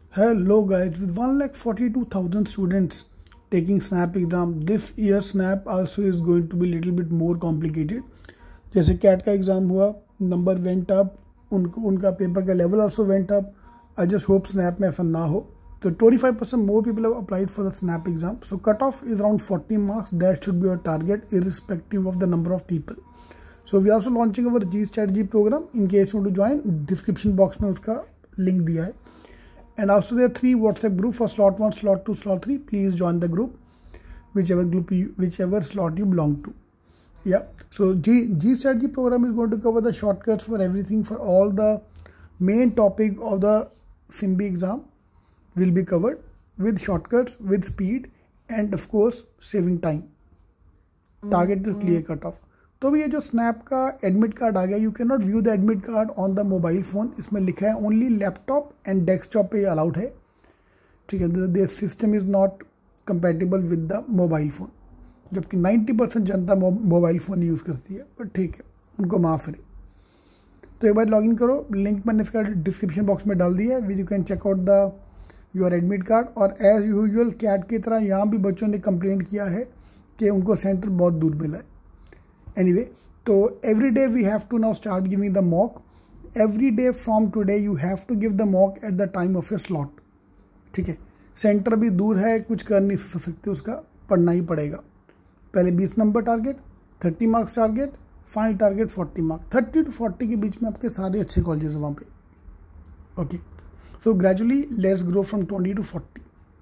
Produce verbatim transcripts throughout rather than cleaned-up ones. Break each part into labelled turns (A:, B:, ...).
A: Hello guys, with one lakh forty-two thousand students taking SNAP exam, this year SNAP also is going to be little bit more complicated. जैसे CAT का exam हुआ, number went up, उनको उनका paper का level also went up. I just hope SNAP में ऐसा ना हो. तो twenty-five percent more people have applied for the SNAP exam. So cutoff is around forty marks. That should be your target irrespective of the number of people. So we are also launching our G strategy program. In case you want to join, description box में उसका link दिया है. And also there are three WhatsApp group for slot one, slot two, slot three. Please join the group, whichever group you, whichever slot you belong to. Yeah. So G G strategy program is going to cover the shortcuts for everything, for all the main topic of the SIMBI exam will be covered with shortcuts, with speed, and of course saving time. Target to clear cutoff. तो भी ये जो snap का admit card आ गया, you can not view the admit card on the mobile phone. इसमें लिखा है ओनली लैपटॉप एंड डेस्कटॉप पे अलाउड है. ठीक है, this system is not compatible with the mobile phone, जबकि नाइन्टी परसेंट जनता मोबाइल फ़ोन यूज़ करती है. बट ठीक है, उनको माफ़ है. तो एक बार लॉगिन करो, लिंक मैंने इसका डिस्क्रिप्शन बॉक्स में डाल दिया है, which you can check out the your admit card. और एज़ यूजुअल कैट की तरह यहाँ भी बच्चों ने कंप्लेंट किया है कि उनको सेंटर बहुत दूर मिला है. Anyway, so every day we have to now start giving the mock. Every day from today you have to give the mock at the time of your slot. ठीक है, सेंटर भी दूर है, कुछ कर नहीं सकते, उसका पढ़ना ही पड़ेगा. पहले बीस number target, thirty marks target, final target forty marks. Thirty to forty के बीच में आपके सारे अच्छे कॉलेजेस हैं वहाँ पे. Okay, so gradually let's grow from twenty to forty.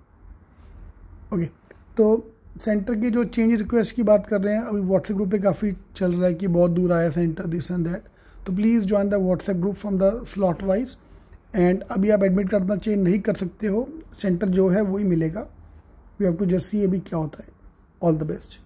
A: Okay, तो सेंटर की जो चेंज रिक्वेस्ट की बात कर रहे हैं, अभी व्हाट्सएप ग्रुप पे काफ़ी चल रहा है कि बहुत दूर आया सेंटर, दिस एंड दैट. तो please join the WhatsApp group from the slot wise. And अभी आप एडमिट कार्ड अपना चेंज नहीं कर सकते हो, सेंटर जो है वही मिलेगा. We have to just see अभी क्या होता है. All the best.